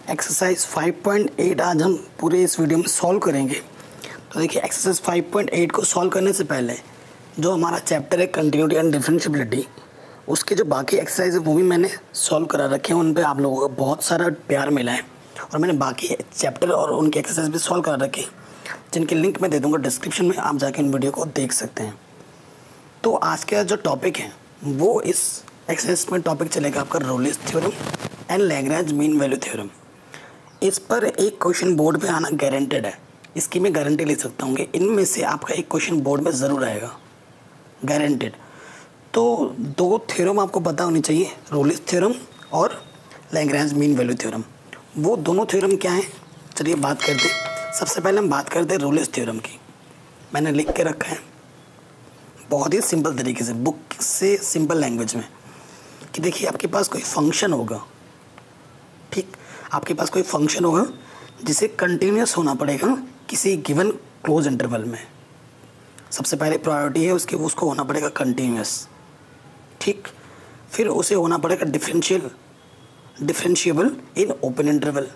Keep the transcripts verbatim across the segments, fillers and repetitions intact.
Exercise five point eight आज हम पूरे इस वीडियो में सॉल्व करेंगे। तो देखिए, एक्सरसाइज फाइव पॉइंट एट को सॉल्व करने से पहले जो हमारा चैप्टर है कंटिन्यूटी एंड डिफरेंशिएबिलिटी, उसके जो बाकी एक्सरसाइज है वो भी मैंने सॉल्व करा रखे हैं। उन पे आप लोगों का बहुत सारा प्यार मिला है और मैंने बाकी चैप्टर और उनके एक्सरसाइज भी सॉल्व करा रखे हैं, जिनके लिंक मैं दे दूँगा डिस्क्रिप्शन में, आप जाके इन वीडियो को देख सकते हैं। तो आज का जो टॉपिक है वो इस एक्सरसाइज में टॉपिक चलेगा आपका Rolle's theorem and Lagrange mean value theorem. इस पर एक क्वेश्चन बोर्ड पे आना गारंटेड है, इसकी मैं गारंटी ले सकता हूँ कि इनमें से आपका एक क्वेश्चन बोर्ड में ज़रूर आएगा, गारंटेड। तो दो थ्योरम आपको पता होनी चाहिए, रोलिस थ्योरम और लैग्रेंज मीन वैल्यू थ्योरम। वो दोनों थ्योरम क्या हैं, चलिए बात करते हैं। सबसे पहले हम बात करते हैं रोलिस थ्योरम की। मैंने लिख के रखा है बहुत ही सिंपल तरीके से, बुक से सिंपल लैंग्वेज में, कि देखिए आपके पास कोई फंक्शन होगा, ठीक, आपके पास कोई फंक्शन होगा जिसे कंटिन्यूस होना पड़ेगा किसी गिवन क्लोज इंटरवल में। सबसे पहले प्रायोरिटी है उसके, उसको होना पड़ेगा कंटिन्यूस, ठीक। फिर उसे होना पड़ेगा differential differentiable in open interval.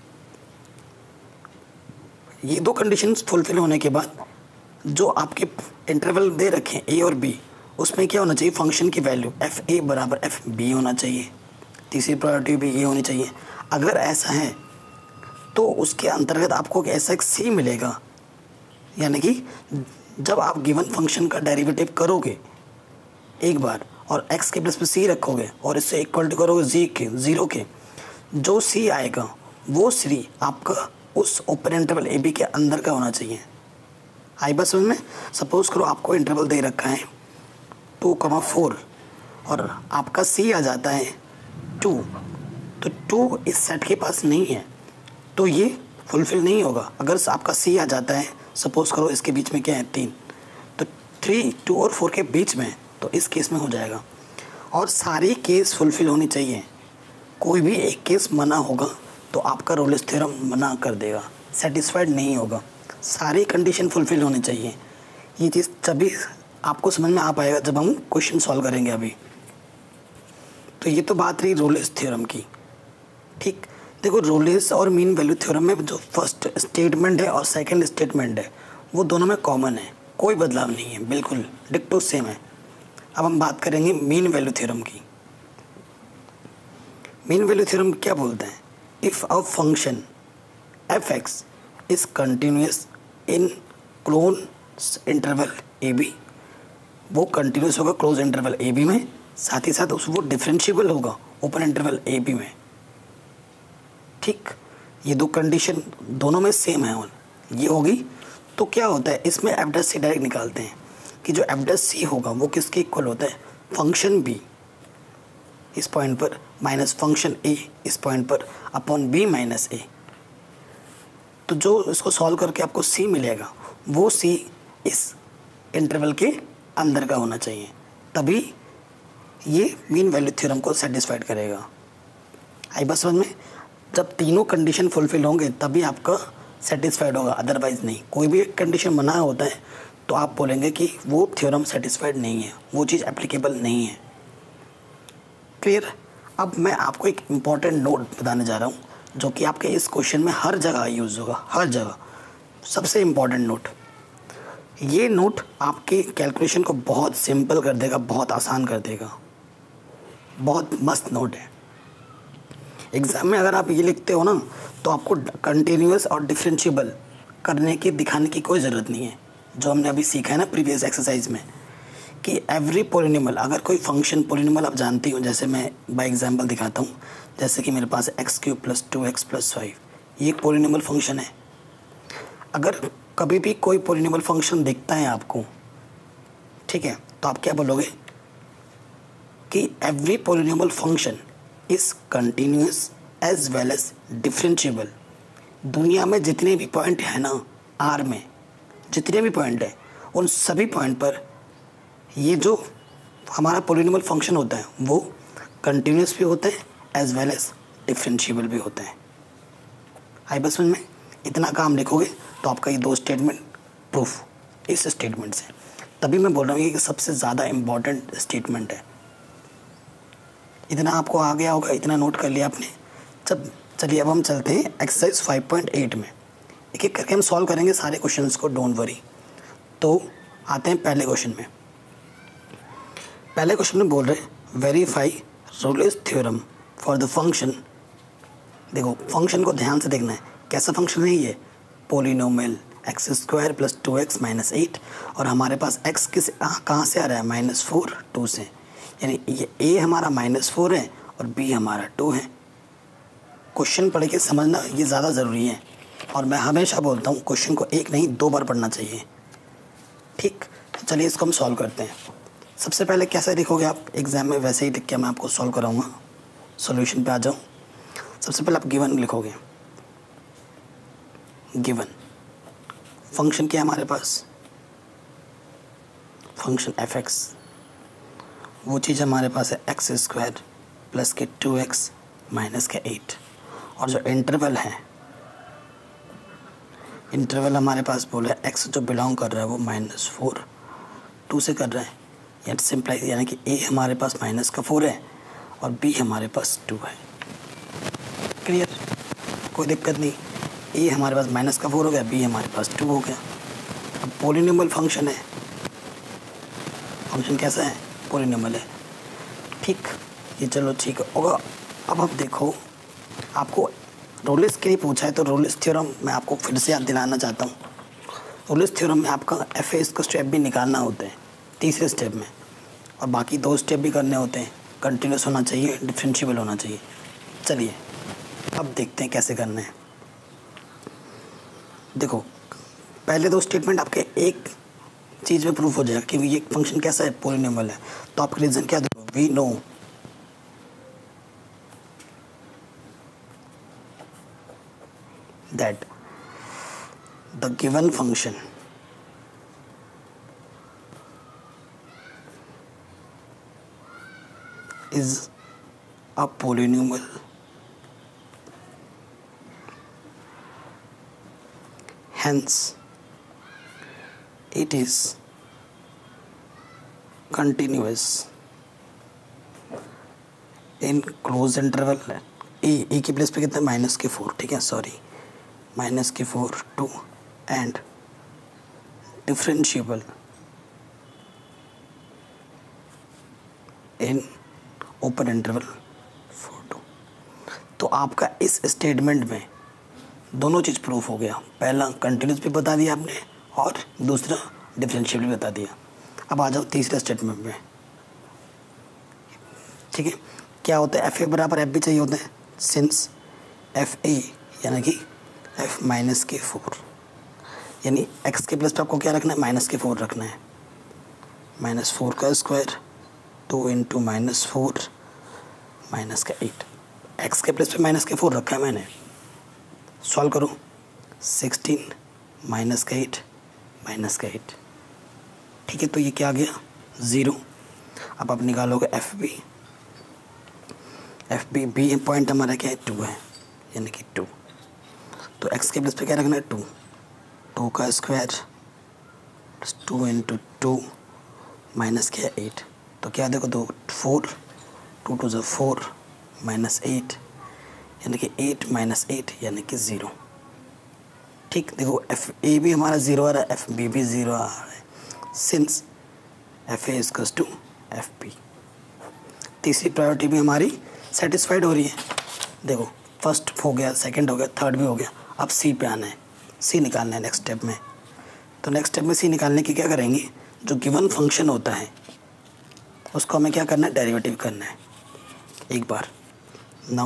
ये दो कंडीशंस फुलफिल होने के बाद जो आपके इंटरवल दे रखे हैं ए और बी, उसमें क्या होना चाहिए, फंक्शन की वैल्यू एफ ए बराबर एफ बी होना चाहिए। तीसरी प्रायोरिटी भी ये होनी चाहिए। अगर ऐसा है तो उसके अंतर्गत आपको ऐसा एक सी मिलेगा, यानी कि जब आप गिवन फंक्शन का डेरिवेटिव करोगे एक बार और x के प्लस में सी रखोगे और इससे इक्वल टू करोगे जी के ज़ीरो के, जो सी आएगा वो सी आपका उस ओपन इंटरवल ए बी के अंदर का होना चाहिए। आई बस में सपोज करो आपको इंटरवल दे रखा है टू कमा फोर और आपका सी आ जाता है टू, तो टू इस सेट के पास नहीं है तो ये फुलफिल नहीं होगा। अगर आपका सी आ जाता है, सपोज करो इसके बीच में क्या है तीन, तो थ्री टू और फोर के बीच में, तो इस केस में हो जाएगा। और सारी केस फुलफिल होनी चाहिए, कोई भी एक केस मना होगा तो आपका रोलिस थ्योरम मना कर देगा, सेटिस्फाइड नहीं होगा। सारी कंडीशन फुलफिल होनी चाहिए। ये चीज़ तभी आपको समझ में आ पाएगा जब हम क्वेश्चन सॉल्व करेंगे अभी। तो ये तो बात रही रोलिस थ्योरम की, ठीक। देखो, रोलिस और मीन वैल्यू थ्योरम में जो फर्स्ट स्टेटमेंट है और सेकंड स्टेटमेंट है वो दोनों में कॉमन है, कोई बदलाव नहीं है, बिल्कुल डिक्टो सेम है। अब हम बात करेंगे मीन वैल्यू थ्योरम की। मीन वैल्यू थ्योरम क्या बोलते हैं, if a function f x is continuous in close interval a b, वो कंटिन्यूस होगा क्लोज इंटरवल ए बी में, साथ ही साथ उस वो डिफरेंशिएबल होगा ओपन इंटरवल ए बी में, ठीक। ये दो कंडीशन दोनों में सेम है और ये होगी तो क्या होता है, इसमें एफ डैश सी डायरेक्ट निकालते हैं कि जो एफ डैश सी होगा वो किसके इक्वल होता है, फंक्शन बी इस पॉइंट पर माइनस फंक्शन ए इस पॉइंट पर अपॉन बी माइनस ए। तो जो इसको सॉल्व करके आपको सी मिलेगा वो सी इस इंटरवल के अंदर का होना चाहिए, तभी ये मीन वैल्यू थ्योरम को सेटिस्फाइड करेगा। आई बस समझ में, जब तीनों कंडीशन फुलफिल होंगे तभी आपका सेटिस्फाइड होगा, अदरवाइज़ नहीं। कोई भी एक कंडीशन मना होता है तो आप बोलेंगे कि वो थ्योरम सेटिस्फाइड नहीं है, वो चीज़ एप्लीकेबल नहीं है। क्लियर। अब मैं आपको एक इम्पॉर्टेंट नोट बताने जा रहा हूँ जो कि आपके इस क्वेश्चन में हर जगह यूज़ होगा, हर जगह। सबसे इम्पॉर्टेंट नोट, ये नोट आपके कैलकुलेशन को बहुत सिंपल कर देगा, बहुत आसान कर देगा, बहुत मस्त नोट है। एग्ज़ाम में अगर आप ये लिखते हो ना तो आपको कंटिन्यूस और डिफरेंशिएबल करने की दिखाने की कोई ज़रूरत नहीं है। जो हमने अभी सीखा है ना प्रीवियस एक्सरसाइज में कि एवरी पोलिनोमियल, अगर कोई फंक्शन पोलिनोमियल आप जानती हो, जैसे मैं बाय एग्जांपल दिखाता हूँ, जैसे कि मेरे पास x cube plus two x plus five, ये एक पोलिनोमियल फंक्शन है। अगर कभी भी कोई पोलिनोमियल फंक्शन दिखता है आपको, ठीक है, तो आप क्या बोलोगे कि every polynomial function is continuous as well as differentiable. दुनिया में जितने भी पॉइंट हैं ना, आर में जितने भी पॉइंट हैं, उन सभी पॉइंट पर ये जो हमारा पोलिनोमियल फंक्शन होता है वो कंटिन्यूस भी होते हैं एज वेल एज डिफरेंशिएबल भी होते हैं। आई बस में इतना काम लिखोगे तो आपका ये दो स्टेटमेंट प्रूफ इस स्टेटमेंट से, तभी मैं बोल रहा हूँ ये सबसे ज़्यादा इम्पॉर्टेंट स्टेटमेंट है। इतना आपको आ गया होगा, इतना नोट कर लिया आपने। जब चलिए अब हम चलते हैं एक्सरसाइज फाइव पॉइंट एट में। एक एक करके हम सॉल्व करेंगे सारे क्वेश्चंस को, डोंट वरी। तो आते हैं पहले क्वेश्चन में। पहले क्वेश्चन में बोल रहे verify Rolle's theorem for the function. देखो फंक्शन को ध्यान से देखना है, कैसा फंक्शन है ये, polynomial x square plus two x minus eight, और हमारे पास एक्स किस कहाँ से आ रहा है, माइनस फोर टू से, यानी ये ए हमारा माइनस फोर है और बी हमारा टू है। क्वेश्चन पढ़ के समझना ये ज़्यादा ज़रूरी है, और मैं हमेशा बोलता हूँ क्वेश्चन को एक नहीं दो बार पढ़ना चाहिए, ठीक। तो चलिए इसको हम सॉल्व करते हैं। सबसे पहले कैसे लिखोगे आप एग्ज़ाम में, वैसे ही लिख के मैं आपको सॉल्व कराऊंगा। सॉल्यूशन पे आ जाओ। सबसे पहले आप गिवन लिखोगे, गिवन फंक्शन क्या है हमारे पास, फंक्शन एफ एक्स, वो चीज़ हमारे पास है एक्स स्क्वायर प्लस के टू एक्स माइनस के एट, और जो इंटरवल है, इंटरवल हमारे पास बोला है एक्स जो बिलोंग कर रहा है वो माइनस फोर टू से कर रहा है, यानी सिंपलाइज, यानी कि ए हमारे पास माइनस का फोर है और बी हमारे पास टू है। क्लियर, कोई दिक्कत नहीं। ए हमारे पास माइनस का फोर हो गया, बी हमारे पास टू हो गया। अब पॉलिनोमियल फंक्शन है, फंक्शन कैसा है, पॉलिनोमियल है, ठीक। ये चलो ठीक होगा। अब आप देखो, आपको रोलेस के लिए पूछा है तो रोलेस थ्योरम मैं आपको फिर से याद दिलाना चाहता हूँ। रोलेस थ्योरम में आपका एफ ए इसका स्टेप भी निकालना होता है तीसरे स्टेप में, और बाकी दो स्टेप भी करने होते हैं। कंटिन्यूस होना चाहिए, डिफरेंशिएबल होना चाहिए। चलिए अब देखते हैं कैसे करना है। देखो पहले दो स्टेटमेंट आपके एक चीज़ में प्रूफ हो जाएगा कि ये फंक्शन कैसा है, पॉलिनोमियल है। तो आपका रीज़न क्या दो, we know that the given function is a polynomial hence it is continuous in closed interval। A a की प्लेस पे कितना, माइनस के फोर, ठीक है, सॉरी माइनस के four two, and differentiable in open interval four two. तो आपका इस स्टेटमेंट में दोनों चीज़ प्रूफ हो गया। पहला कंटिन्यूस भी बता दिया आपने और दूसरा डिफरेंशिएबल भी बता दिया। अब आ जाओ तीसरे स्टेटमेंट में, ठीक है। क्या होता है, एफ ए बराबर एफ बी चाहिए होता है, सिंस एफ ए यानी कि एफ माइनस के फोर, यानी एक्स के प्लस पे आपको क्या रखना है, माइनस के फोर रखना है। माइनस फोर का square two into minus four minus का एट, एक्स के प्लस पे माइनस के फोर रखा है मैंने। सॉल्व करो, सिक्सटीन माइनस का एट माइनस का एट, ठीक है। तो ये क्या आ गया, ज़ीरो। अब आप निकालोगे f b, f b b point हमारा क्या है, टू है, यानी कि टू। तो एक्स के प्लस पे क्या रखना है, टू, टू का square two into two minus क्या है, एट। तो क्या देखो दो फोर, टू टू ज़ा फोर माइनस एट, यानी कि एट माइनस एट यानी कि ज़ीरो, ठीक। देखो एफ ए भी हमारा ज़ीरो आ रहा है, एफ बी भी ज़ीरो आ रहा है, since f a is to f b. तीसरी प्रायोरिटी भी हमारी सेटिस्फाइड हो रही है। देखो फर्स्ट हो गया, सेकंड हो गया, थर्ड भी हो गया। अब सी पे आना है, सी निकालना है नेक्स्ट स्टेप में। तो नेक्स्ट स्टेप में सी निकालने की क्या करेंगे, जो गिवन फंक्शन होता है उसको हमें क्या करना है, डेरिवेटिव करना है एक बार। नाउ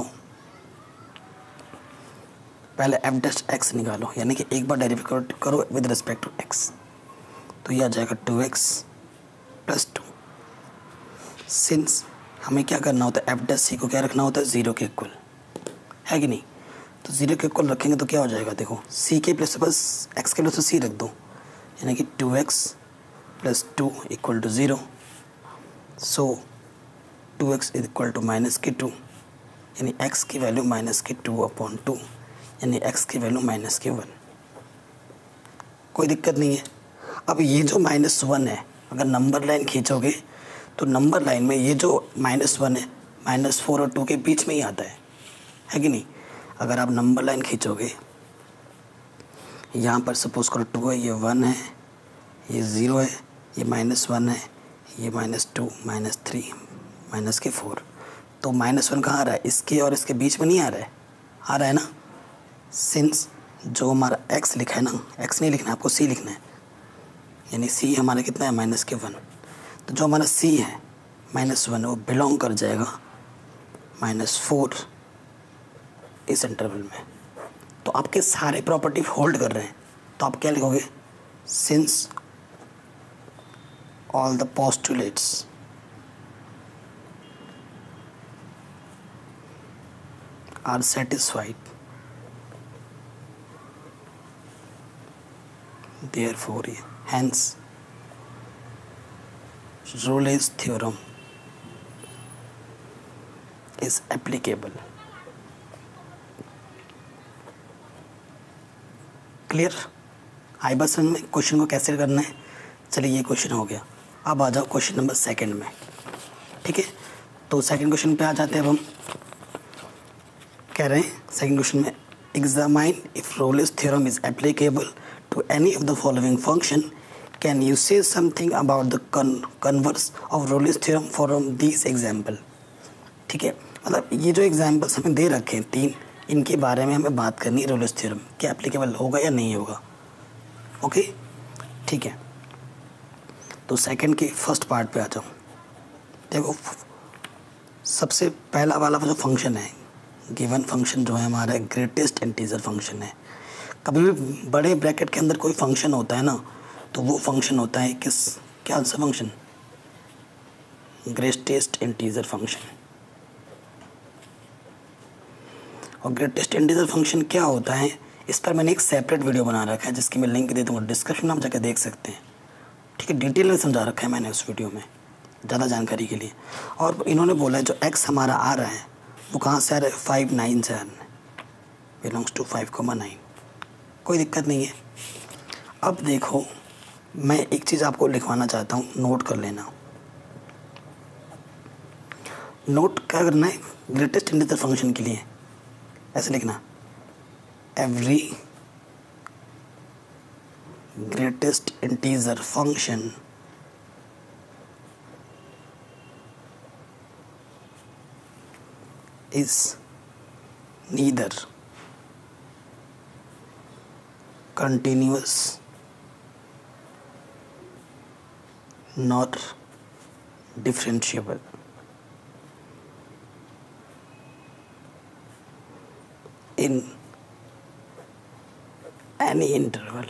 पहले एफ डैश एक्स निकालो, यानी कि एक बार डेरिवेटिव करो विद रिस्पेक्ट टू एक्स। तो ये आ जाएगा two x plus two. Since हमें क्या करना होता है, एफ डैश सी को क्या रखना होता है, ज़ीरो के इक्वल, है कि नहीं। तो ज़ीरो के इक्वल रखेंगे तो क्या हो जाएगा, देखो सी के प्लस बस एक्स के प्लस सी रख दो, यानी कि two x plus two equal to zero. So two x is equal to minus के टू, यानी एक्स की वैल्यू माइनस के टू अपॉन टू, यानी एक्स की वैल्यू माइनस के वन। कोई दिक्कत नहीं है। अब ये जो माइनस वन है, अगर नंबर लाइन खींचोगे तो नंबर लाइन में ये जो माइनस वन है माइनस फोर और टू के बीच में ही आता है, है कि नहीं। अगर आप नंबर लाइन खींचोगे, यहाँ पर सपोज करो टू है, ये वन है, ये ज़ीरो है, ये माइनस वन है, ये minus two, minus three, minus के फोर, तो माइनस वन कहाँ आ रहा है? इसके और इसके बीच में नहीं आ रहा है, आ रहा है ना। सिंस जो हमारा x लिखा है ना, x नहीं लिखना है आपको, c लिखना है, यानी c हमारा कितना है? माइनस के वन। तो जो हमारा c है माइनस वन, वो बिलोंग कर जाएगा माइनस फोर इस इंटरवल में। तो आपके सारे प्रॉपर्टी होल्ड कर रहे हैं, तो आप क्या लिखोगे? Since all the postulates are satisfied, therefore hence Rolle's theorem is applicable. Clear? आई बस में क्वेश्चन को कैसे करना है। चलिए ये क्वेश्चन हो गया, अब आ जाओ क्वेश्चन नंबर सेकंड में। ठीक है, तो सेकंड क्वेश्चन पे आ जाते हैं अब हम। कह रहे हैं सेकंड क्वेश्चन में, examine if Rolle's theorem is applicable to any of the following function, can you say something about the con- converse of Rolle's theorem from these example। ठीक है, मतलब ये जो एग्जाम्पल्स हमें दे रखे हैं तीन, इनके बारे में हमें बात करनी है। रोलेस थ्योरम क्या एप्लीकेबल होगा या नहीं होगा। ओके ठीक है, तो सेकंड के फर्स्ट पार्ट पे आ जाओ। देखो सबसे पहला वाला जो फंक्शन है, गिवन फंक्शन जो है हमारा ग्रेटेस्ट इंटीजर फंक्शन है। कभी भी बड़े ब्रैकेट के अंदर कोई फंक्शन होता है ना, तो वो फंक्शन होता है किस, क्या सा फंक्शन? Greatest integer function. और ग्रेटेस्ट इंटीजर फंक्शन क्या होता है, इस पर मैंने एक सेपरेट वीडियो बना रखा है, जिसकी मैं लिंक दे दूँगा डिस्क्रिप्शन में, आप जाकर देख सकते हैं। ठीक है, डिटेल में समझा रखा है मैंने उस वीडियो में, ज़्यादा जानकारी के लिए। और इन्होंने बोला है जो एक्स हमारा आ रहा है वो कहाँ से आ रहा है? फाइव नाइन से आ रहा है, belongs to five comma nine, कोई दिक्कत नहीं है। अब देखो मैं एक चीज़ आपको लिखवाना चाहता हूँ, नोट कर लेना। नोट क्या करना है? ग्रेटेस्ट इंटीजर फंक्शन के लिए ऐसे लिखना, every greatest integer function is neither continuous nor differentiable in any interval।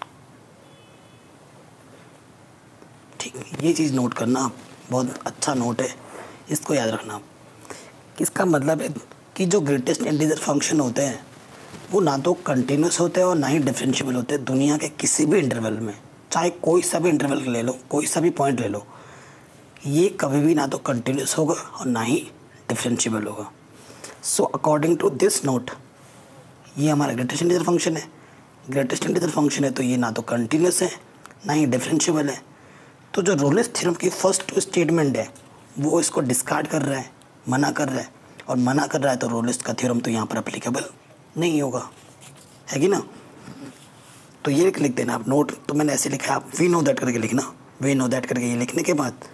ठीक, ये चीज़ नोट करना, बहुत अच्छा नोट है, इसको याद रखना। इसका मतलब है कि जो ग्रेटेस्ट इंटीजर फंक्शन होते हैं वो ना तो कंटिन्यूस होते हैं और ना ही डिफरेंशिएबल होते हैं। दुनिया के किसी भी इंटरवल में, चाहे कोई सा भी इंटरवल ले लो, कोई सा भी पॉइंट ले लो, ये कभी भी ना तो कंटिन्यूस होगा और ना ही डिफरेंशिएबल होगा। So according to this note, ये हमारा ग्रेटेस्ट इंटीजर फंक्शन है। ग्रेटेस्ट इंटीजर फंक्शन है तो ये ना तो कंटिन्यूस है ना ही डिफरेंशिएबल है। तो जो रोलेस थ्योरम की फर्स्ट स्टेटमेंट है वो इसको डिस्कार्ड कर रहा है, मना कर रहा है, और मना कर रहा है तो रोलेस का थ्योरम तो यहाँ पर एप्लीकेबल नहीं होगा, है कि ना। तो ये लिख देना आप नोट, तो मैंने ऐसे लिखा है, आप वी नो दैट करके लिखना। वी नो दैट करके ये लिखने के बाद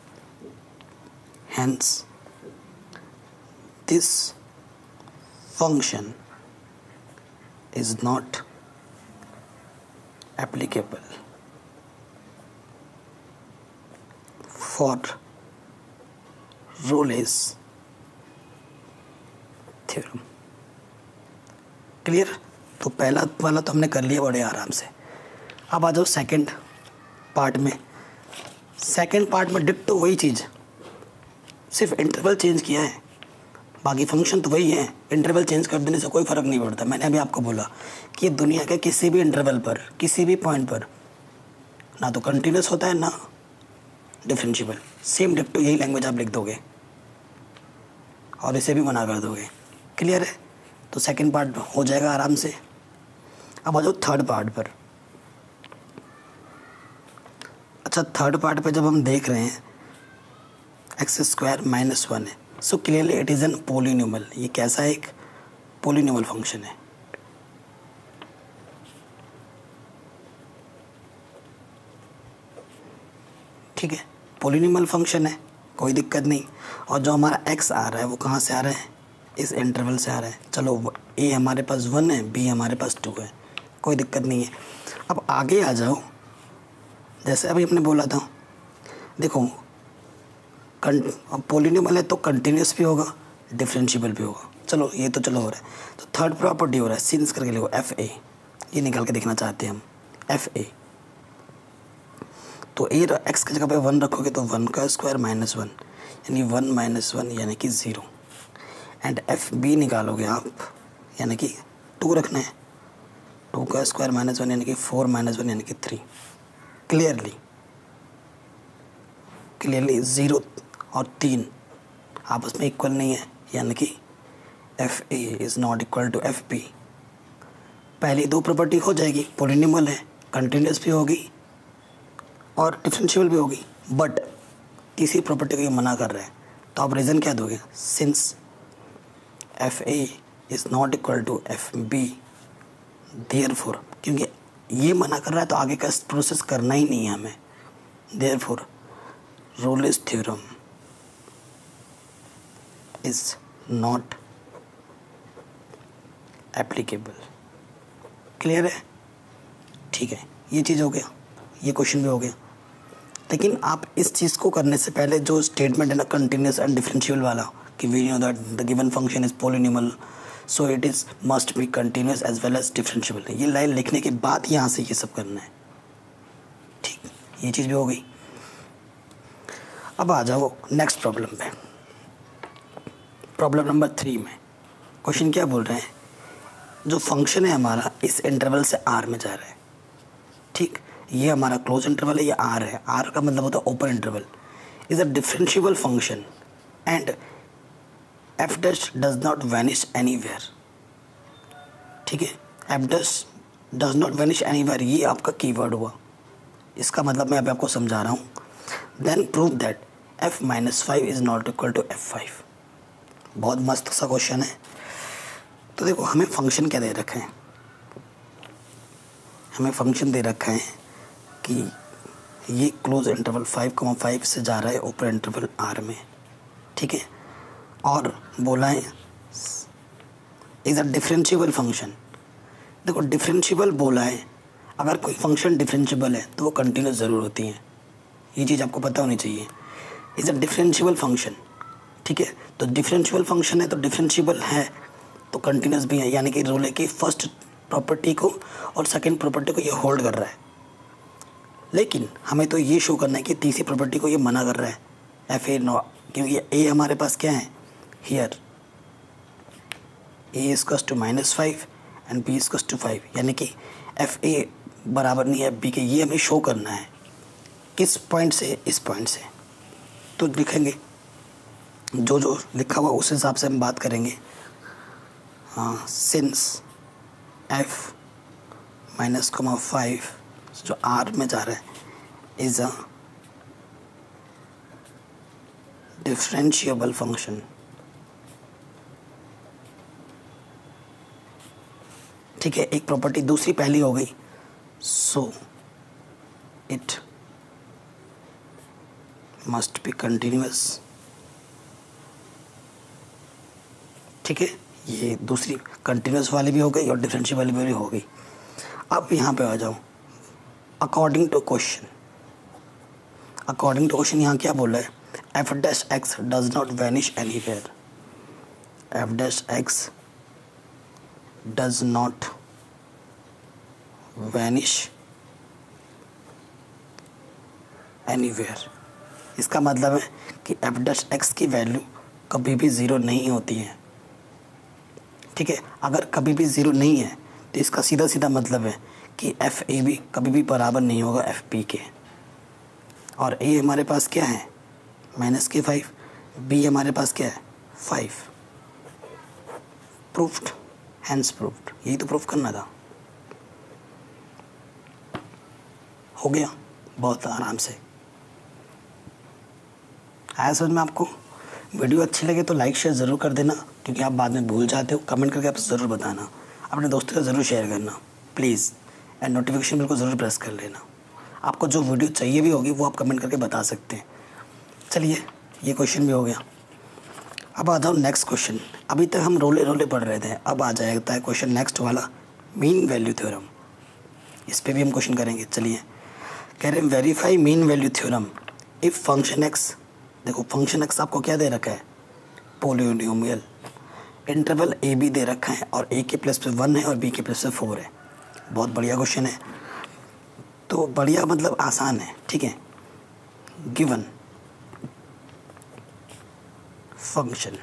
hence this function is not applicable for Rolle's theorem. Clear? तो पहला वाला तो हमने कर लिया बड़े आराम से। अब आ जाओ सेकंड पार्ट में। सेकंड पार्ट में डिट्टो वही चीज़, सिर्फ इंटरवल चेंज किया है, बाकी फंक्शन तो वही है। इंटरवल चेंज कर देने से कोई फ़र्क नहीं पड़ता। मैंने अभी आपको बोला कि दुनिया के किसी भी इंटरवल पर, किसी भी पॉइंट पर ना तो कंटिन्यूस होता है ना डिफरेंशिएबल। सेम डिट्टो यही लैंग्वेज आप लिख दोगे और इसे भी मना कर दोगे। क्लियर है? तो सेकंड पार्ट हो जाएगा आराम से। अब आ जाओ थर्ड पार्ट पर। अच्छा, थर्ड पार्ट पे जब हम देख रहे हैं एक्स स्क्वायर माइनस वन है, so clearly it is an polynomial. ये कैसा है? एक पॉलिनोमियल फंक्शन है। ठीक है, पॉलिनोमियल फंक्शन है, कोई दिक्कत नहीं। और जो हमारा x आ रहा है वो कहाँ से आ रहा है, इस इंटरवल से आ रहा है। चलो a हमारे पास वन है, b हमारे पास टू है, कोई दिक्कत नहीं है। अब आगे आ जाओ, जैसे अभी हमने बोला था, देखो पॉलिनोमियल है तो कंटिन्यूस भी होगा, डिफरेंशिएबल भी होगा। चलो ये तो चलो हो रहा है। तो थर्ड प्रॉपर्टी हो रहा है, सिंस करके लिखो एफ ए, ये निकाल के देखना चाहते हैं हम एफ ए। तो ए एक्स की जगह पे वन रखोगे तो वन का स्क्वायर माइनस वन यानी वन माइनस वन यानी कि ज़ीरो। एंड एफ बी निकालोगे आप, यानी कि टू रखना है, टू का स्क्वायर माइनस वन यानी कि फोर माइनस वन यानी कि थ्री। क्लियरली क्लियरली ज़ीरो और तीन आपस में इक्वल नहीं है, यानी कि f a is not equal to f b. पहली दो प्रॉपर्टी हो जाएगी, पॉलिनोमियल है, कंटिन्यूस भी होगी और डिफरेंशिएबल भी होगी, बट तीसरी प्रॉपर्टी को ये मना कर रहा है। तो आप रीज़न क्या दोगे, since f a is not equal to f b, therefore, क्योंकि ये मना कर रहा है तो आगे का प्रोसेस करना ही नहीं है हमें, therefore Rolle's theorem is not applicable. Clear है, ठीक है, ये चीज़ हो गया, ये क्वेश्चन भी हो गया। लेकिन आप इस चीज़ को करने से पहले जो स्टेटमेंट है ना कंटिन्यूस एंड डिफरेंशिएबल वाला, कि we know that the given function is polynomial so it is must be continuous as well as differentiable, ये लाइन लिखने के बाद यहाँ से ये सब करना है। ठीक, ये चीज़ भी हो गई। अब आ जाओ नेक्स्ट प्रॉब्लम पे, प्रॉब्लम नंबर थ्री में क्वेश्चन क्या बोल रहे हैं, जो फंक्शन है हमारा इस इंटरवल से आर में जा रहा है। ठीक, ये हमारा क्लोज इंटरवल है, ये आर है, आर का मतलब होता है open interval, is a differentiable function and f dash does not vanish anywhere. ठीक है, f dash does not vanish anywhere, ये आपका कीवर्ड हुआ। इसका मतलब मैं अभी आपको समझा रहा हूँ। Then prove that f minus five is not equal to f five. बहुत मस्त सा क्वेश्चन है। तो देखो हमें फंक्शन क्या दे रखा है, हमें फंक्शन दे रखा है कि ये close interval five comma five से जा रहा है ओपन इंटरवल आर में। ठीक है, और बोला है इज़ अ डिफरेंशिएबल फंक्शन। देखो डिफरेंशिएबल बोला है, अगर कोई फंक्शन डिफरेंशिएबल है तो वो कंटिन्यूस ज़रूर होती है, ये चीज़ आपको पता होनी चाहिए। इज़ अ डिफरेंशिएबल फंक्शन, ठीक है, तो डिफरेंशिएबल फंक्शन है तो डिफरेंशिएबल है तो कंटिन्यूस भी है, यानी कि रोले की फर्स्ट प्रॉपर्टी को और सेकंड प्रॉपर्टी को ये होल्ड कर रहा है। लेकिन हमें तो ये शो करना है कि तीसरी प्रॉपर्टी को ये मना कर रहा है, एफ ए नो, क्योंकि ए हमारे पास क्या है here, a is to minus five and b is to five, यानी कि एफ ए बराबर नहीं है बी के, ये हमें शो करना है। किस पॉइंट से, इस पॉइंट से। तो लिखेंगे जो जो लिखा हुआ उस हिसाब से हम बात करेंगे। हाँ, since f minus comma five जो आर में जा रहा है इज़ अ डिफरेंशिएबल फंक्शन। ठीक है, एक प्रॉपर्टी दूसरी पहली हो गई, so it must be continuous. ठीक है, ये दूसरी कंटिन्यूस वाली भी हो गई और डिफरेंशिएबल वाली भी हो गई। अब यहाँ पे आ जाओ, according to question, according to question यहाँ क्या बोल रहा है, f dash x does not vanish anywhere, f dash x does not vanish anywhere. इसका मतलब है कि एफ डैश एक्स की वैल्यू कभी भी ज़ीरो नहीं होती है। ठीक है, अगर कभी भी ज़ीरो नहीं है तो इसका सीधा सीधा मतलब है कि एफ ए भी कभी भी बराबर नहीं होगा एफ पी के। और ए हमारे पास क्या है माइनस के फाइव, बी हमारे पास क्या है फाइव। प्रूफ्ड, हैंस प्रूफ्ड, यही तो प्रूफ करना था। हो गया बहुत आराम से। आया समझ में आपको? वीडियो अच्छी लगे तो लाइक शेयर ज़रूर कर देना। क्योंकि आप बाद में भूल जाते हो। कमेंट करके आप ज़रूर बताना, अपने दोस्तों से ज़रूर शेयर करना प्लीज़, एंड नोटिफिकेशन बिल को ज़रूर प्रेस कर लेना। आपको जो वीडियो चाहिए भी होगी वो आप कमेंट करके बता सकते हैं। चलिए, ये क्वेश्चन भी हो गया। अब आ जाओ नेक्स्ट क्वेश्चन। अभी तक हम रोले रोले पढ़ रहे थे, अब आ जाता है क्वेश्चन नेक्स्ट वाला, मीन वैल्यू थ्योरम। इस पे भी हम क्वेश्चन करेंगे। चलिए, कह रहे हैं verify mean value theorem if function x, देखो फंक्शन एक्स आपको क्या दे रखा है, पोलिनोमियल, इंटरवल ए बी दे रखा है और ए के प्लस पे वन है और बी के प्लस पे फोर है। बहुत बढ़िया क्वेश्चन है। तो बढ़िया मतलब आसान है, ठीक है। गिवन फंक्शन,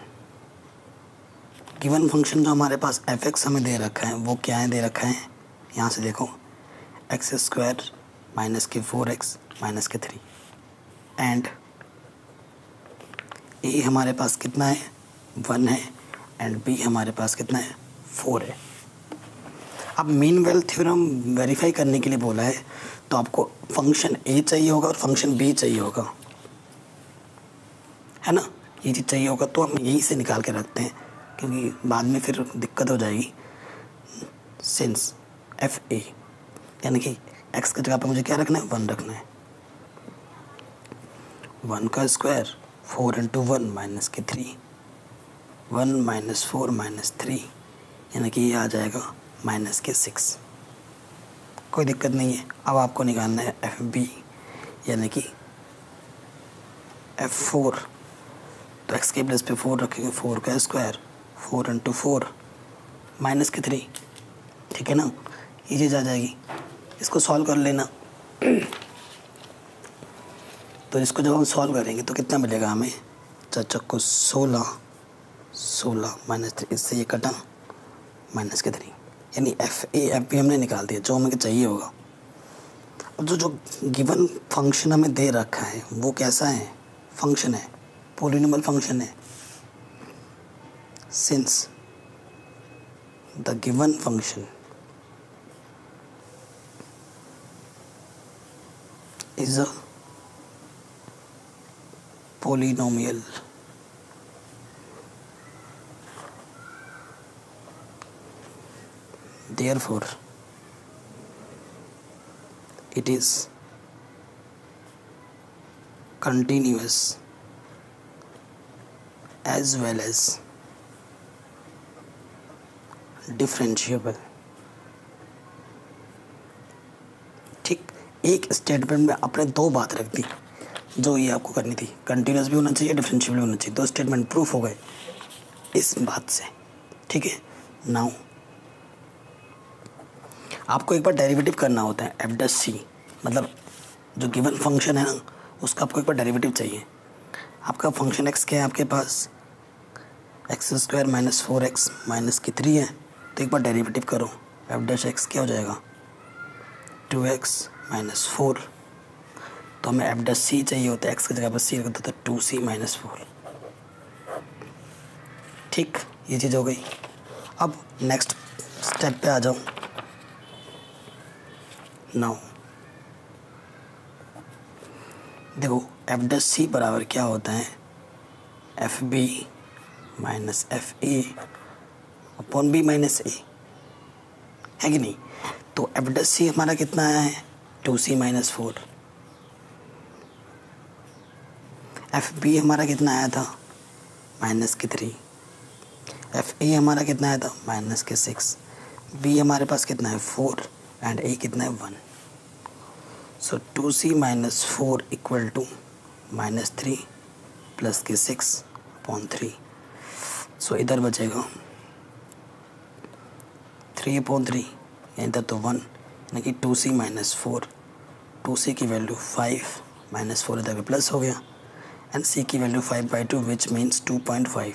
गिवन फंक्शन जो हमारे पास एफ एक्स हमें दे रखा है वो क्या है, दे रखा है यहाँ से देखो, एक्स स्क्वायर माइनस के फोर एक्स माइनस के थ्री, एंड ए हमारे पास कितना है, वन है, एंड बी हमारे पास कितना है, फोर है। अब मीन वैल्यू थ्योरम वेरीफाई करने के लिए बोला है, तो आपको फंक्शन ए चाहिए होगा और फंक्शन बी चाहिए होगा, है ना। ये चीज़ चाहिए होगा तो हम यहीं से निकाल के रखते हैं, क्योंकि बाद में फिर दिक्कत हो जाएगी। सिंस एफ ए यानी कि एक्स की जगह पर मुझे क्या रखना है, वन रखना है। वन का square, four into one minus के three, one minus four minus three, यानी कि ये आ जाएगा माइनस के सिक्स। कोई दिक्कत नहीं है। अब आपको निकालना है एफ बी यानी कि एफ फोर। तो एक्स के प्लस पे फोर रखेंगे, फोर का square, four into four minus के थ्री, ठीक है ना। ये चीज़ आ जाएगी, इसको सॉल्व कर लेना। तो इसको जब हम सॉल्व करेंगे तो कितना मिलेगा हमें, चौचक को सोलह, सोलह माइनस थ्री, इससे ये कटा माइनस के थ्री, यानी एफ ए एफ बी हमने निकाल दिया जो हमें चाहिए होगा। अब जो जो गिवन फंक्शन हमें दे रखा है वो कैसा है, फंक्शन है, पोलिनोमियल फंक्शन है। Since the given function is a polynomial, therefore it is continuous as well as differentiable। ठीक, एक स्टेटमेंट में आपने दो बात रख दी जो ये आपको करनी थी, कंटिन्यूस भी होना चाहिए, डिफरेंशियल भी होना चाहिए। दो स्टेटमेंट प्रूफ हो गए इस बात से, ठीक है। नाउ आपको एक बार डेरिवेटिव करना होता है, एफ डैश सी, मतलब जो गिवन फंक्शन है ना उसका आपको एक बार डेरिवेटिव चाहिए। आपका फंक्शन एक्स क्या है, आपके पास x square minus four x minus की थ्री है, तो एक बार डेरिवेटिव करो, एफ डैश एक्स क्या हो जाएगा, टू एक्स माइनस फोर। तो हमें एफ डैश सी चाहिए होता है, एक्स की जगह पर सी रख देता है, टू सी माइनस फोर। ठीक, ये चीज़ हो गई। अब नेक्स्ट स्टेप पे आ जाओ। नाउ देखो, एफ डैश सी बराबर क्या होता है, f b minus f a upon b minus a, है कि नहीं। तो एफ डैश सी हमारा कितना आया है, two c minus four. F b हमारा कितना आया था, माइनस के थ्री। एफ ए हमारा कितना आया था, माइनस के सिक्स। बी हमारे पास कितना है, फोर, एंड ए कितना है, one. So two c minus four equal to minus three plus के सिक्स अपॉन थ्री। सो इधर बचेगा थ्री अपॉन थ्री, इधर तो वन, यानी कि two c minus four, two c की वैल्यू फाइव माइनस फोर इधर प्लस हो गया, एंड सी की value five by two which means two point five.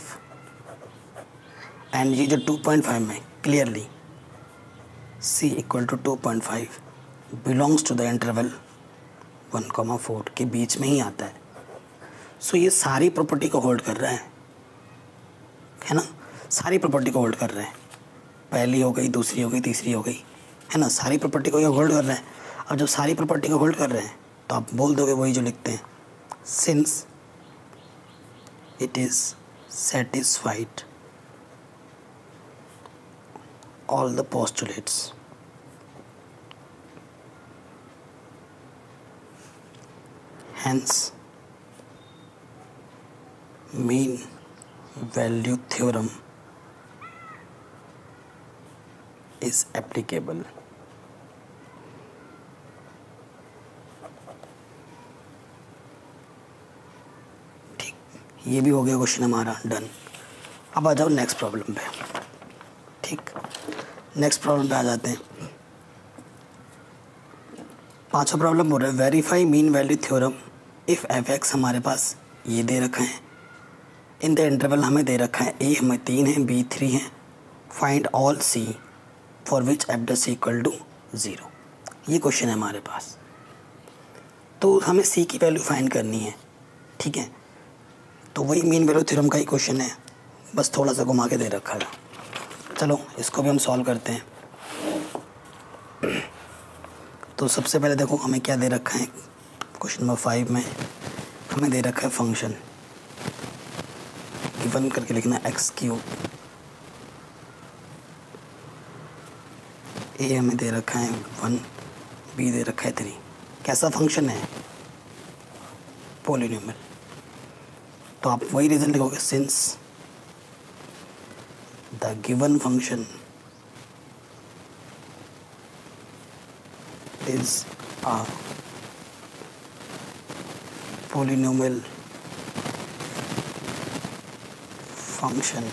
And ये जो टू पॉइंट फाइव में clearly c equal to two point five belongs to the interval one comma four के बीच में ही आता है। सो so, ये सारी प्रॉपर्टी को होल्ड कर रहा है, है ना, सारी प्रॉपर्टी को होल्ड कर रहा है। पहली हो गई, दूसरी हो गई, तीसरी हो गई, है ना, सारी प्रॉपर्टी को ये होल्ड कर रहा है। अब जब सारी प्रॉपर्टी को होल्ड कर रहे हैं तो आप बोल दोगे वही जो लिखते हैं, since it is satisfied all the postulates. Hence, mean value theorem is applicable. ठीक, ये भी हो गया क्वेश्चन हमारा डन। अब आ जाओ नेक्स्ट प्रॉब्लम पे। ठीक, नेक्स्ट प्रॉब्लम पे आ जाते हैं। पांचवा प्रॉब्लम बोल रहा है verify mean value theorem if f x हमारे पास ये दे रखा है, इन द इंटरवल हमें दे रखा है ए हमें तीन है, बी थ्री है, find all c for which f does equal to zero. ये क्वेश्चन है हमारे पास। तो हमें सी की वैल्यू फाइंड करनी है। ठीक है, तो वही मीन वैल्यू थ्योरम का ही क्वेश्चन है, बस थोड़ा सा घुमा के दे रखा था। चलो इसको भी हम सॉल्व करते हैं। तो सबसे पहले देखो हमें क्या दे रखा है। क्वेश्चन नंबर फाइव में हमें दे रखा है फंक्शन गिवन करके लिखना एक्स क्यूब, ए हमें दे रखा है वन, बी दे रखा है थ्री। कैसा फंक्शन है? पॉलिनोमियल। तो आप वही रीज़न लिखोगे, since the given function is a polynomial function,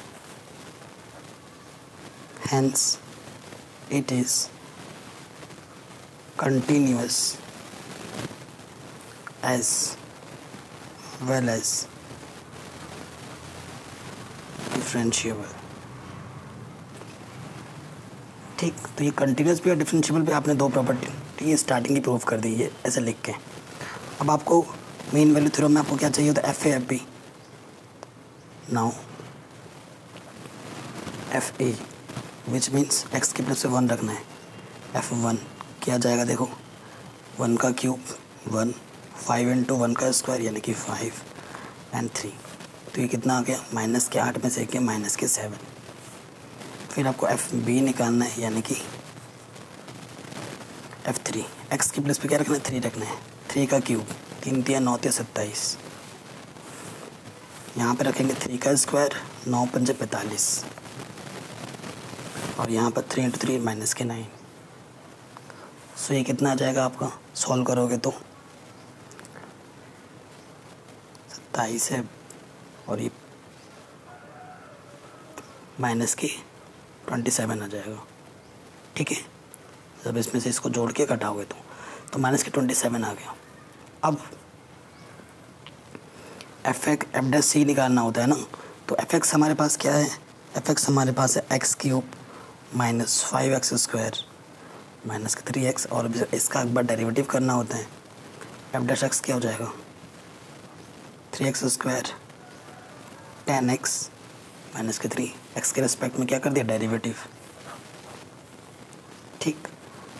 hence it is continuous as well as differentiable। ठीक, तो ये कंटिन्यूस भी और डिफरेंशिएबल भी आपने दो प्रॉपर्टी ये स्टार्टिंग की प्रूव कर दी है ऐसे लिख के। अब आपको मीन वैल्यू थ्योरम में आपको क्या चाहिए होता है? F a f b. Now f a which means x की प्लस से वन रखना है, एफ वन क्या जाएगा देखो, वन का cube one, five into one का स्क्वायर यानी कि फाइव एंड थ्री। तो ये कितना आ गया? माइनस के आठ में से एक माइनस के सेवन। फिर आपको एफ बी निकालना है यानी कि एफ थ्री, एक्स की प्लस पे क्या रखना है? थ्री रखना है, थ्री का क्यूब तीन तिया नौ तिया सत्ताईस, यहाँ पे रखेंगे थ्री का स्क्वायर, नौ पंजे पैंतालीस, और यहाँ पर थ्री इंटू थ्री माइनस के नाइन। सो ये कितना आ जाएगा आपका? सॉल्व करोगे तो सत्ताईस है और ये माइनस के ट्वेंटी सेवन आ जाएगा। ठीक है, जब इसमें से इसको जोड़ के घटाओगे तो तो माइनस के ट्वेंटी सेवन आ गया। अब f x f dash c निकालना होता है ना, तो एफ एक्स हमारे पास क्या है? एफ एक्स हमारे पास है x cube minus five x square minus के थ्री एक्स, और इसका एक बार डेरिवेटिव करना होता है। एफ डैश एक्स क्या हो जाएगा? Three x square ten x minus के थ्री, एक्स के रिस्पेक्ट में क्या कर दिया? डेरिवेटिव। ठीक,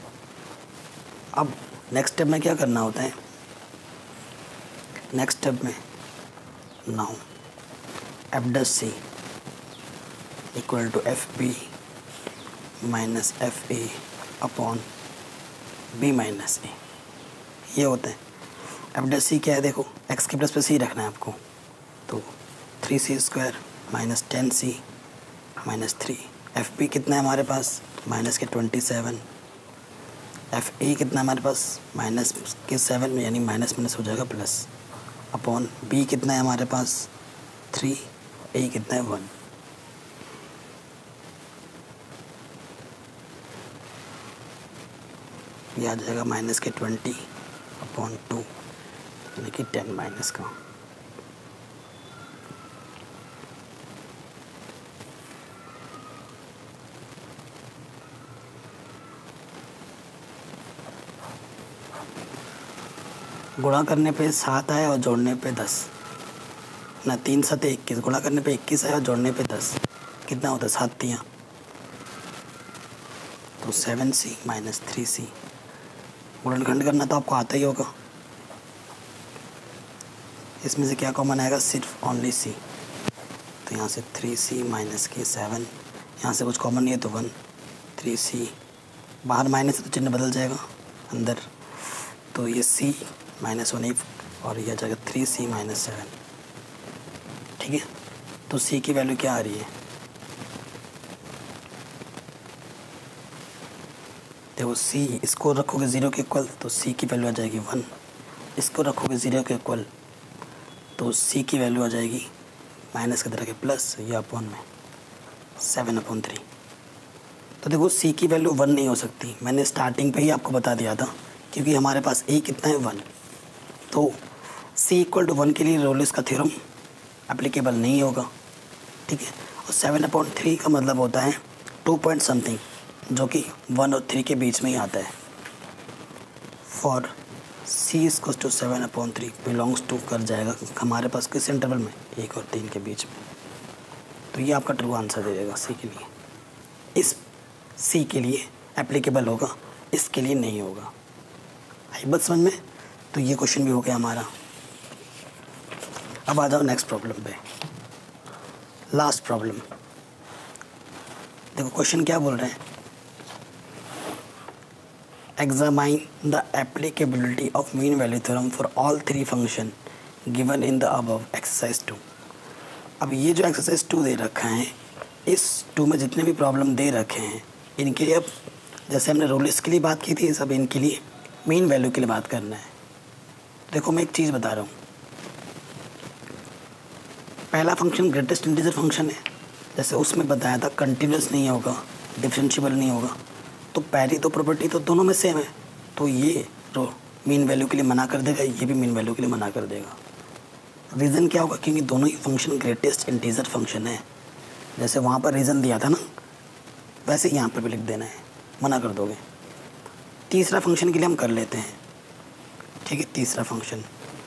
अब नेक्स्ट स्टेप में क्या करना होता है? नेक्स्ट स्टेप में now f dash c equal to f b minus f a upon b minus a, ये होता है। एफ डैश सी क्या है देखो, एक्स के प्लस पे सी रखना है आपको, तो three c square minus ten c minus three. F b कितना है हमारे पास? माइनस के ट्वेंटी सेवन। एफ ए कितना हमारे पास? माइनस के सेवन में यानी माइनस माइनस हो जाएगा प्लस, अपॉन बी कितना है हमारे पास? थ्री, ए कितना है? वन। ये आ जाएगा माइनस के ट्वेंटी अपॉन टू यानी कि टेन माइनस का। गुणा करने पे सात आए और जोड़ने पे दस, ना तीन सते इक्कीस, गुणा करने पे इक्कीस आए और जोड़ने पे दस, कितना होता है? सात तियाँ, तो seven c minus three c. गुणनखंड करना तो आपको आता ही होगा। इसमें से क्या कॉमन आएगा? सिर्फ ओनली सी, तो यहाँ से थ्री सी माइनस के सेवन यहाँ से कुछ कॉमन नहीं है तो वन, थ्री सी, बाहर माइनस है तो चिन्ह बदल जाएगा अंदर, तो ये सी माइनस वन इफ, और ये आ जाएगा थ्री सी माइनस सेवन। ठीक है, तो सी की वैल्यू क्या आ रही है, देखो सी इसको रखोगे ज़ीरो के इक्वल तो सी की वैल्यू आ जाएगी वन, इसको रखोगे ज़ीरो के इक्वल तो सी की वैल्यू आ जाएगी माइनस की तरह के प्लस, ये अपॉन में सेवन अपॉन थ्री। तो देखो सी की वैल्यू वन नहीं हो सकती, मैंने स्टार्टिंग पे ही आपको बता दिया था, क्योंकि हमारे पास ए कितना है वन, तो सी इक्वल टू वन के लिए रोलिस का थ्योरम एप्लीकेबल नहीं होगा। ठीक है, और सेवन अपॉन थ्री का मतलब होता है टू पॉइंट समथिंग, जो कि वन और थ्री के बीच में ही आता है। For c equal to seven upon three belongs to कर जाएगा हमारे पास किस इंटरवल में, एक और तीन के बीच में। तो ये आपका ट्रू आंसर दे देगा सी के लिए। इस सी के लिए एप्लीकेबल होगा, इसके लिए नहीं होगा। आई बात समझ में? तो ये क्वेश्चन भी हो गया हमारा। अब आ जाओ नेक्स्ट प्रॉब्लम पे, लास्ट प्रॉब्लम। देखो क्वेश्चन क्या बोल रहे हैं, examine the applicability of mean value theorem for all three function given in the above exercise two. अब ये जो एक्सरसाइज टू दे रखा है, इस टू में जितने भी प्रॉब्लम दे रखे हैं इनके लिए, अब जैसे हमने रोलिस के लिए बात की थी, सब इनके लिए मीन वैल्यू के लिए बात करना है। देखो मैं एक चीज़ बता रहा हूँ, पहला फंक्शन ग्रेटेस्ट इंटीजर फंक्शन है, जैसे उसमें बताया था कंटिन्यूस नहीं होगा, डिफरेंशिएबल नहीं होगा, तो पहली तो प्रॉपर्टी तो दोनों में सेम है, तो ये रो मीन वैल्यू के लिए मना कर देगा, ये भी मीन वैल्यू के लिए मना कर देगा। रीज़न क्या होगा, क्योंकि दोनों ही फंक्शन ग्रेटेस्ट इंटीजर फंक्शन है। जैसे वहाँ पर रीज़न दिया था ना, वैसे यहाँ पर भी लिख देना है, मना कर दोगे। तीसरा फंक्शन के लिए हम कर लेते हैं। ठीक है, तीसरा फंक्शन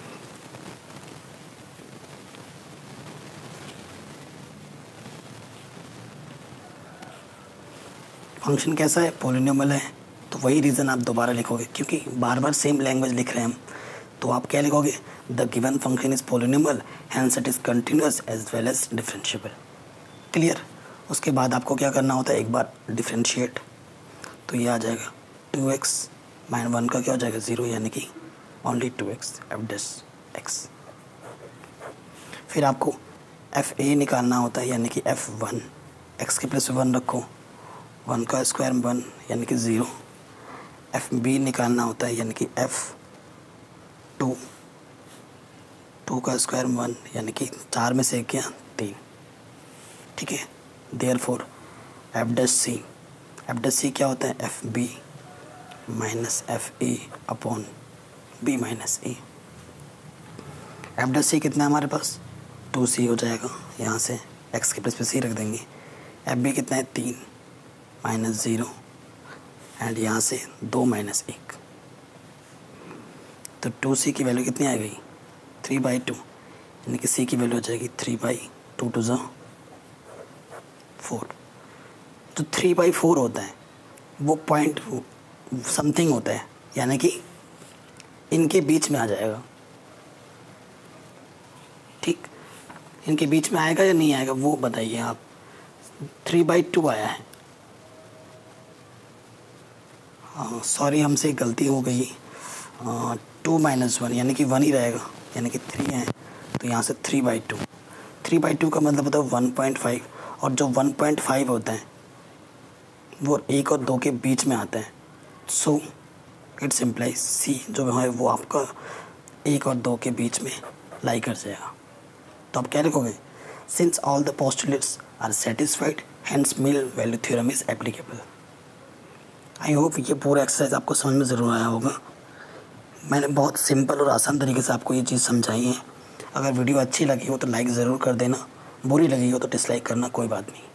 फंक्शन कैसा है, पॉलिनोमियल है, तो वही रीज़न आप दोबारा लिखोगे, क्योंकि बार बार सेम लैंग्वेज लिख रहे हैं हम, तो आप क्या लिखोगे, the given function is polynomial hence it is continuous as well as differentiable. Clear. उसके बाद आपको क्या करना होता है, एक बार डिफरेंशिएट, तो ये आ जाएगा टू एक्स माइन वन का क्या हो जाएगा ज़ीरो, यानी कि only two x f dash x. फिर आपको एफ ए निकालना होता है, यानी कि एफ वन, एक्स के प्लस वन रखो, वन का स्क्वायर वन यानी कि ज़ीरो। एफ बी निकालना होता है, यानी कि एफ टू, टू का स्क्वायर वन यानी कि चार में से क्या, तीन। ठीक है, therefore f dash c, f dash c क्या होता है, f b minus f a upon b minus a. F dash c कितना है हमारे पास, टू सी हो जाएगा, यहाँ से एक्स के प्लस पे सी रख देंगे। एफ बी कितना है, तीन माइनस ज़ीरो, एंड यहाँ से दो माइनस एक, तो टू सी की वैल्यू कितनी आ गई, थ्री बाई टू, यानी कि सी की वैल्यू हो जाएगी थ्री बाई टू टू ज़ा फोर। जो थ्री बाई फोर होता है वो पॉइंट समथिंग होता है, यानी कि इनके बीच में आ जाएगा। ठीक, इनके बीच में आएगा या नहीं आएगा वो बताइए आप। थ्री बाई टू आया है, हाँ सॉरी हमसे गलती हो गई, टू माइनस वन यानी कि वन ही रहेगा, यानी कि थ्री है, तो यहाँ से three by two, three by two का मतलब होता है वन पॉइंट फाइव, और जो वन पॉइंट फाइव होता है वो एक और दो के बीच में आता है, सो इट्स इम्प्लाइज सी जो है वो आपका एक और दो के बीच में लाई कर जाएगा। तो आप क्या लिखोगे, since all the postulates are satisfied hence mean value theorem is applicable. I hope ये पूरा एक्सरसाइज आपको समझ में ज़रूर आया होगा। मैंने बहुत सिंपल और आसान तरीके से आपको ये चीज़ समझाई है। अगर वीडियो अच्छी लगी हो तो लाइक ज़रूर कर देना, बुरी लगी हो तो डिसलाइक करना, कोई बात नहीं।